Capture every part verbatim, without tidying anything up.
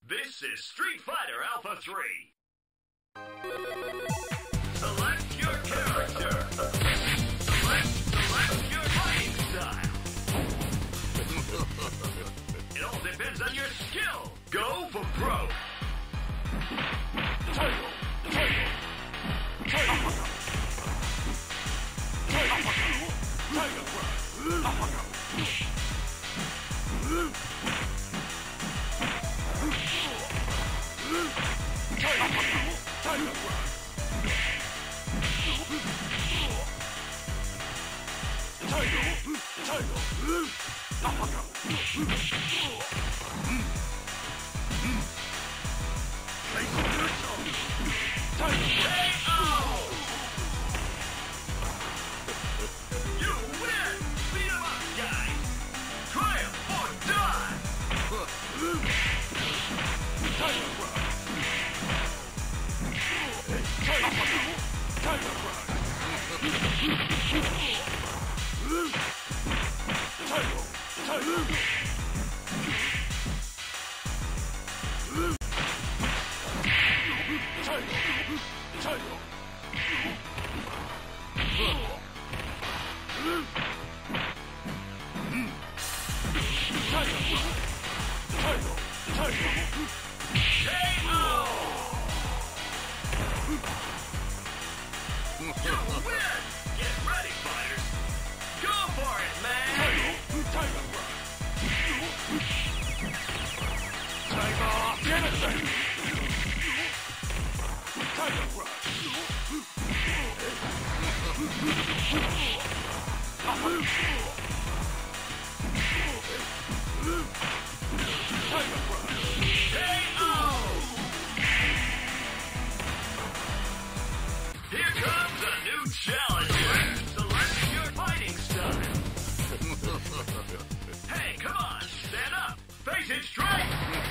This is Street Fighter Alpha three. Select your character. Select, select your fighting style. It all depends on your skill. Go for broke. Title, title, title. Title, title, title. You win! Beat 'em up, guys! Triumph or die! Tiger Crush! Tiger Crush! Tiger Crush! Tiger! Tiger! Tiger! You win! Get ready, fighters! Go for it, man! Tiger Crush! Tiger! Get it, baby! Tiger Crush! Tiger Crush! K O! Here comes a new challenger. Select your fighting style. Hey, come on, stand up. Face it straight.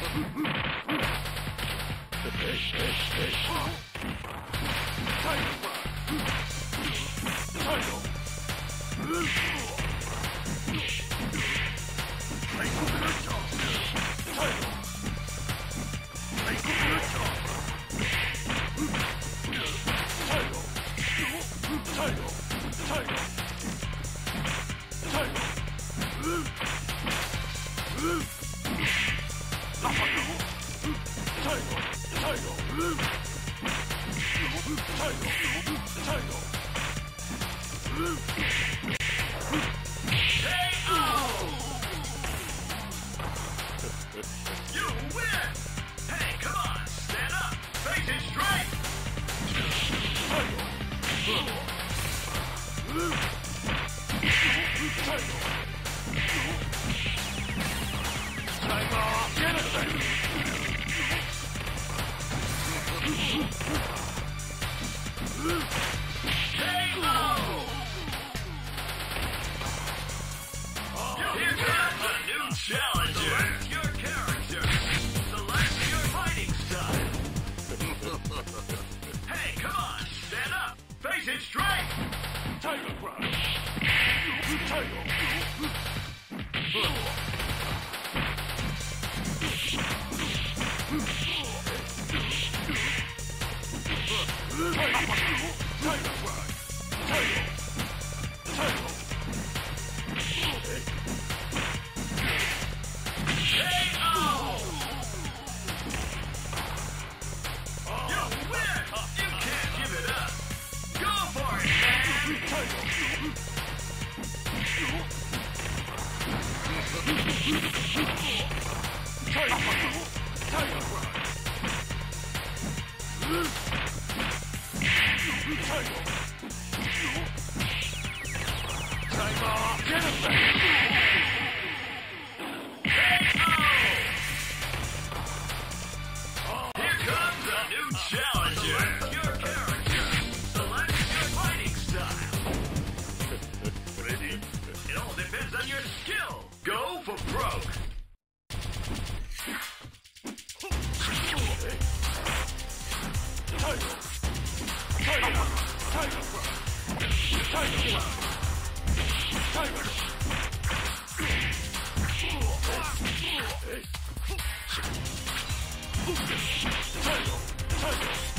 Tiger Crush. Tiger. You win! Hey, come on, stand up! Face it straight! Tiger! Tiger! Get it, baby! K O! Here comes a new challenger! Select your character! Select your fighting style! Hey, come on, stand up! Face it straight! Tiger Crush! Tiger! Tiger Crush! Tiger! Tiger! K O! You win! You can't give it up! Go for it, man! Tiger! Tiger! Tiger Crush! Tiger! Tiger! Get it back! Here comes a new challenger! Your character! Select your fighting style! Ready? It all depends on your skill! Go for broke! Tiger! Tiger! Tiger Crush! Tiger Crush! Tiger! Title, title.